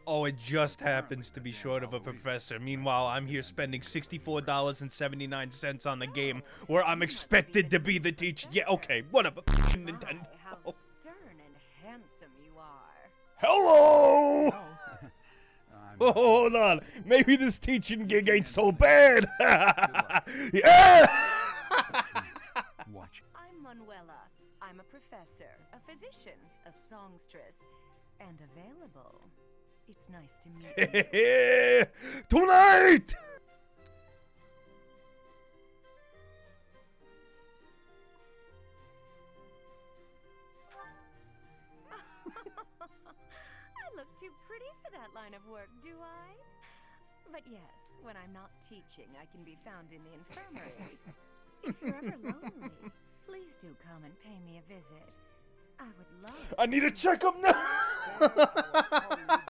Oh, it just happens to be short of a professor. Meanwhile, I'm here spending $64.79 on the game where I'm expected to be the teacher. Yeah, okay, whatever. Nintendo. How stern and handsome you are. Hello! Oh, hold on. Maybe this teaching gig ain't so bad. Yeah! Watch. I'm Manuela. I'm a professor, a physician, a songstress, and available. It's nice to meet you. Tonight! I look too pretty for that line of work, do I? But yes, when I'm not teaching, I can be found in the infirmary. If you're ever lonely, please do come and pay me a visit. I would love. I need a checkup now!